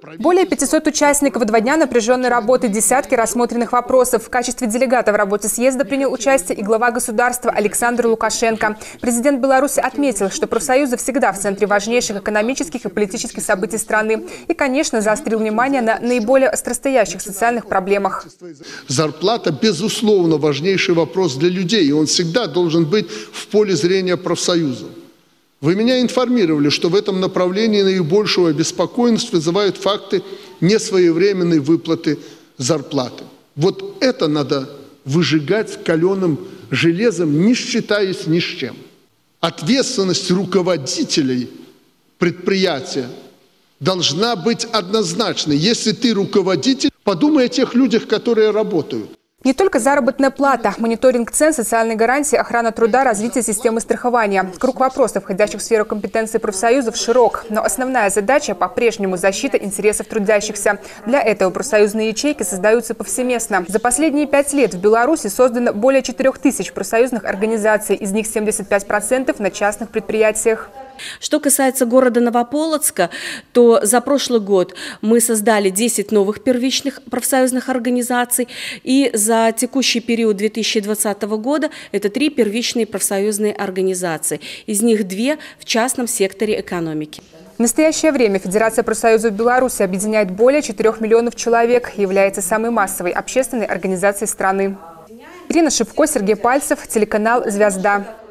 Более 500 участников, 2 дня напряженной работы, десятки рассмотренных вопросов. В качестве делегата в работе съезда принял участие и глава государства Александр Лукашенко. Президент Беларуси отметил, что профсоюзы всегда в центре важнейших экономических и политических событий страны. И, конечно, заострил внимание на наиболее остростоящих социальных проблемах. Зарплата, безусловно, важнейший вопрос для людей, и он всегда должен быть в поле зрения профсоюзов. Вы меня информировали, что в этом направлении наибольшую обеспокоенность вызывают факты несвоевременной выплаты зарплаты. Вот это надо выжигать каленым железом, не считаясь ни с чем. Ответственность руководителей предприятия должна быть однозначной. Если ты руководитель, подумай о тех людях, которые работают. Не только заработная плата, мониторинг цен, социальные гарантии, охрана труда, развитие системы страхования. Круг вопросов, входящих в сферу компетенции профсоюзов, широк. Но основная задача – по-прежнему защита интересов трудящихся. Для этого профсоюзные ячейки создаются повсеместно. За последние 5 лет в Беларуси создано более 4000 профсоюзных организаций, из них 75% на частных предприятиях. Что касается города Новополоцка, то за прошлый год мы создали 10 новых первичных профсоюзных организаций, и за текущий период 2020 года это 3 первичные профсоюзные организации, из них 2 в частном секторе экономики. В настоящее время Федерация профсоюзов Беларуси объединяет более 4 миллионов человек и является самой массовой общественной организацией страны. Ирина Шипко, Сергей Пальцев, телеканал «Звезда».